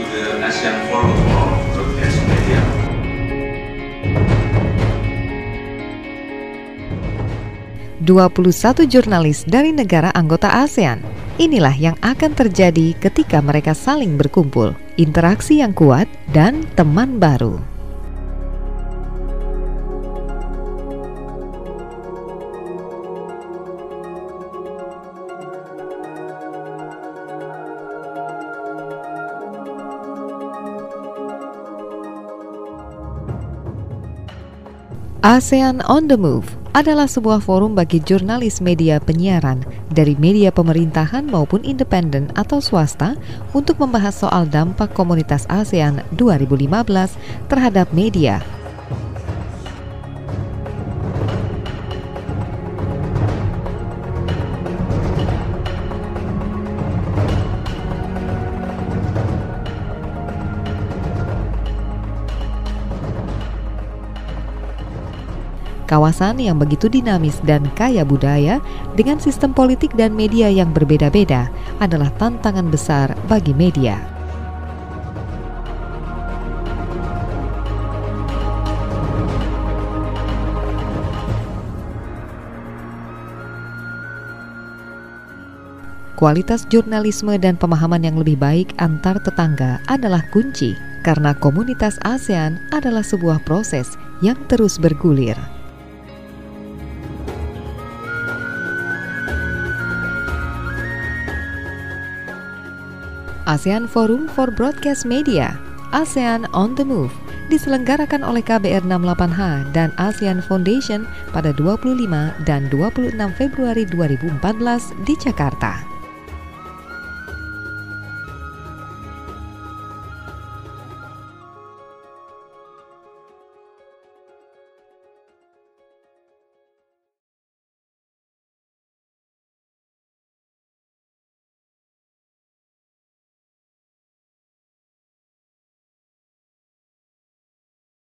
the ASEAN Forum for Broadcast Media. (21 jurnalis dari negara anggota ASEAN. Inilah yang akan terjadi ketika mereka saling berkumpul, interaksi yang kuat, dan teman baru. ASEAN on the Move adalah sebuah forum bagi jurnalis media penyiaran dari media pemerintahan maupun independen atau swasta untuk membahas soal dampak komunitas ASEAN 2015 terhadap media. Kawasan yang begitu dinamis dan kaya budaya dengan sistem politik dan media yang berbeda-beda adalah tantangan besar bagi media. Kualitas jurnalisme dan pemahaman yang lebih baik antar tetangga adalah kunci, karena komunitas ASEAN adalah sebuah proses yang terus bergulir. ASEAN Forum for Broadcast Media, ASEAN on the Move, diselenggarakan oleh KBR 68H dan ASEAN Foundation pada 25 dan 26 Februari 2014 di Jakarta.